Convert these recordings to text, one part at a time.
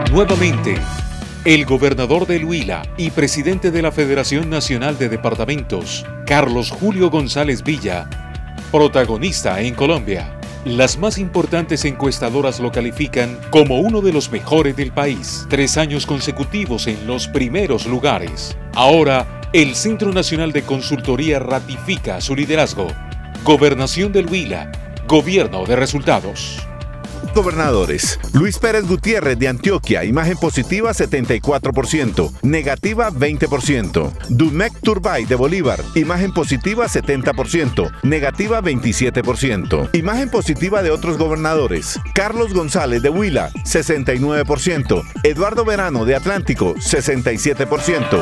Nuevamente, el gobernador del Huila y presidente de la Federación Nacional de Departamentos, Carlos Julio González Villa, protagonista en Colombia. Las más importantes encuestadoras lo califican como uno de los mejores del país, 3 años consecutivos en los primeros lugares. Ahora, el Centro Nacional de Consultoría ratifica su liderazgo. Gobernación del Huila, gobierno de resultados. Gobernadores: Luis Pérez Gutiérrez de Antioquia, imagen positiva 74%, negativa 20%. Dumec Turbay de Bolívar, imagen positiva 70%, negativa 27%. Imagen positiva de otros gobernadores: Carlos González de Huila, 69%, Eduardo Verano de Atlántico, 67%.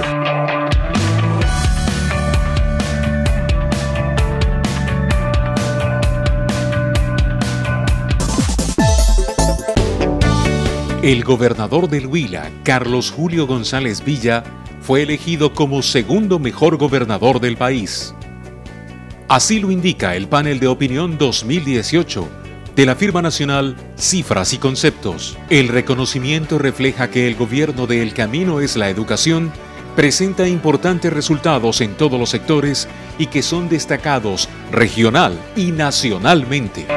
El gobernador del Huila, Carlos Julio González Villa, fue elegido como segundo mejor gobernador del país. Así lo indica el panel de opinión 2018 de la firma nacional Cifras y Conceptos. El reconocimiento refleja que el gobierno de El Camino es la educación presenta importantes resultados en todos los sectores y que son destacados regional y nacionalmente.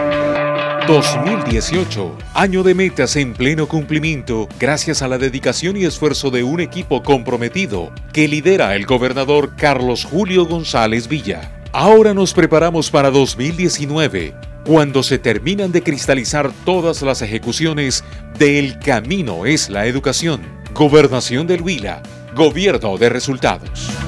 2018, año de metas en pleno cumplimiento gracias a la dedicación y esfuerzo de un equipo comprometido que lidera el gobernador Carlos Julio González Villa. Ahora nos preparamos para 2019, cuando se terminan de cristalizar todas las ejecuciones de El Camino es la educación. Gobernación del Huila, gobierno de resultados.